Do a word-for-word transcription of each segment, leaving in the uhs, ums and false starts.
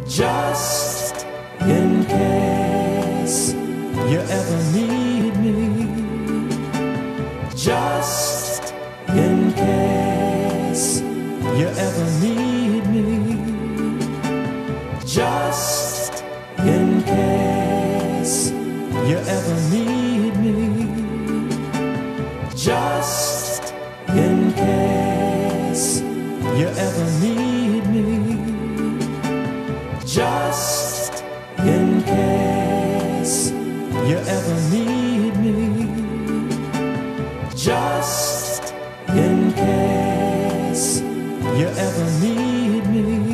just in case you ever need me, just in case you ever need me, just in case you ever need me, just in case you ever need me, just in case you ever need me, just in case you ever need me,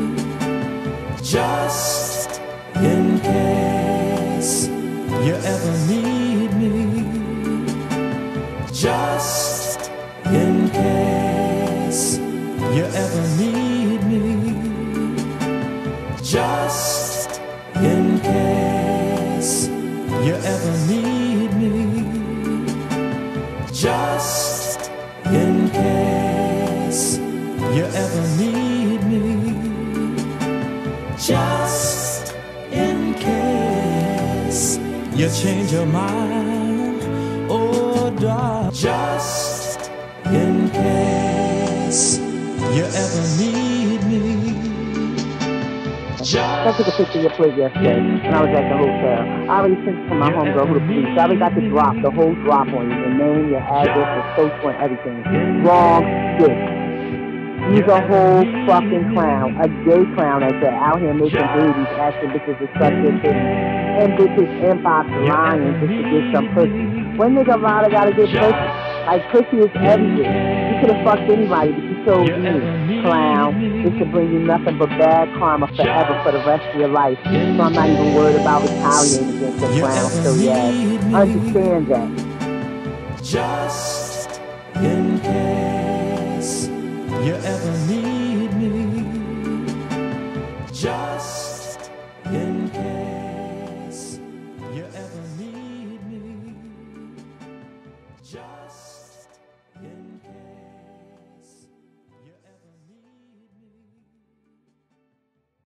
just in case you ever need me, just in case you ever need me, just in case you ever need me, just in case you ever need me, just in case you change your mind, oh darling, just in case you ever need me. I took a picture of your plate yesterday when I was at the hotel. I already sent it to my homegirl who the police. I already got the drop, the whole drop on you. Your name, your address, your social and everything. Wrong shit. You's a whole fucking clown. A gay clown at that. Out here making babies, asking bitches to suck their titties. And bitches inbox lying just to get some pussy. When nigga Rada gotta get pussy? Like pussy is everywhere. You could have fucked anybody, but you chose me, clown. This should bring you nothing but bad karma forever for the rest of your life. So I'm not even worried about retaliating against the clown. So yeah, understand that. Just in case you ever need me, just in case you ever need me, just